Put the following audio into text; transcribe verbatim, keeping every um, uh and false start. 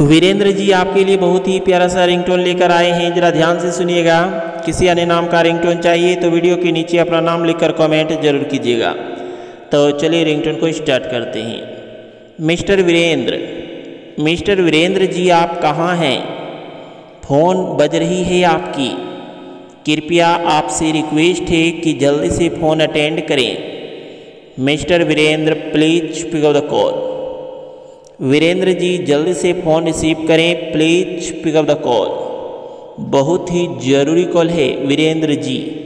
वीरेंद्र जी आपके लिए बहुत ही प्यारा सा रिंगटोन लेकर आए हैं, जरा ध्यान से सुनिएगा। किसी अन्य नाम का रिंगटोन चाहिए तो वीडियो के नीचे अपना नाम लिखकर कमेंट जरूर कीजिएगा। तो चलिए रिंगटोन को स्टार्ट करते हैं। मिस्टर वीरेंद्र, मिस्टर वीरेंद्र जी आप कहाँ हैं? फ़ोन बज रही है आपकी, कृपया आपसे रिक्वेस्ट है कि जल्दी से फ़ोन अटेंड करें। Mister Virendra please pick up the call. Virendra ji जल्दी से फ़ोन रिसीव करें, please pick up the call. बहुत ही ज़रूरी कॉल है वीरेंद्र जी।